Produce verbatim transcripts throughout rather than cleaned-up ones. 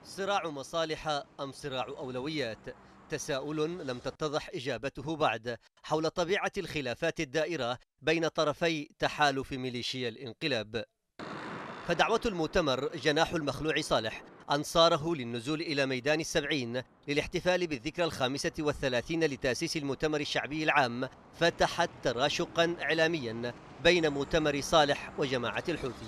صراع مصالح أم صراع أولويات؟ تساؤل لم تتضح إجابته بعد حول طبيعة الخلافات الدائرة بين طرفي تحالف ميليشيا الانقلاب. فدعوة المؤتمر جناح المخلوع صالح أنصاره للنزول إلى ميدان السبعين للاحتفال بالذكرى الخامسة والثلاثين لتأسيس المؤتمر الشعبي العام فتحت تراشقا إعلاميا بين مؤتمر صالح وجماعة الحوثي.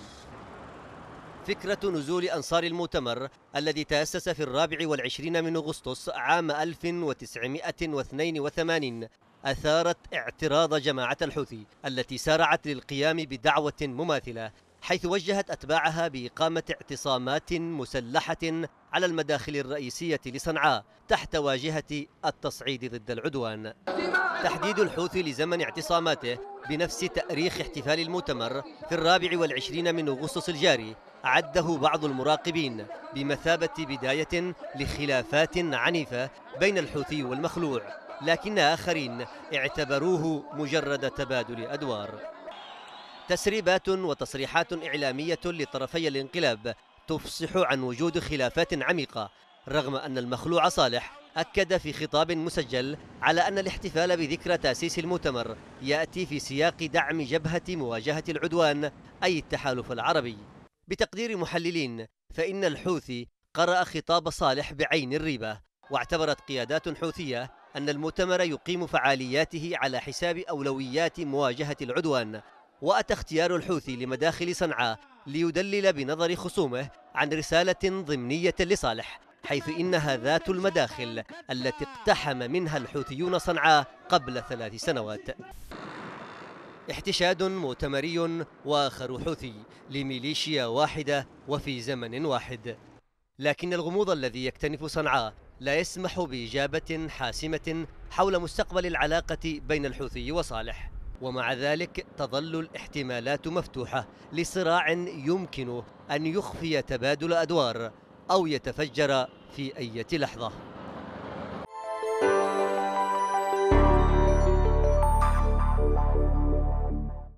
فكرة نزول أنصار المؤتمر الذي تأسس في الرابع والعشرين من أغسطس عام ألف وتسعمائة واثنين وثمانين أثارت اعتراض جماعة الحوثي التي سارعت للقيام بدعوة مماثلة، حيث وجهت أتباعها بإقامة اعتصامات مسلحة على المداخل الرئيسية لصنعاء تحت واجهة التصعيد ضد العدوان. تحديد الحوثي لزمن اعتصاماته بنفس تأريخ احتفال المؤتمر في الرابع والعشرين من أغسطس الجاري عده بعض المراقبين بمثابة بداية لخلافات عنيفة بين الحوثي والمخلوع، لكن آخرين اعتبروه مجرد تبادل أدوار. تسريبات وتصريحات إعلامية لطرفي الانقلاب تفصح عن وجود خلافات عميقة، رغم أن المخلوع صالح أكد في خطاب مسجل على أن الاحتفال بذكرى تأسيس المؤتمر يأتي في سياق دعم جبهة مواجهة العدوان أي التحالف العربي. بتقدير محللين فإن الحوثي قرأ خطاب صالح بعين الريبة، واعتبرت قيادات حوثية أن المؤتمر يقيم فعالياته على حساب أولويات مواجهة العدوان، وأتى اختيار الحوثي لمداخل صنعاء ليدلل بنظر خصومه عن رسالة ضمنية لصالح، حيث إنها ذات المداخل التي اقتحم منها الحوثيون صنعاء قبل ثلاث سنوات. احتشاد مؤتمري وآخر حوثي لميليشيا واحدة وفي زمن واحد، لكن الغموض الذي يكتنف صنعاء لا يسمح بإجابة حاسمة حول مستقبل العلاقة بين الحوثي وصالح، ومع ذلك تظل الاحتمالات مفتوحة لصراع يمكن أن يخفي تبادل أدوار أو يتفجر في أي لحظة.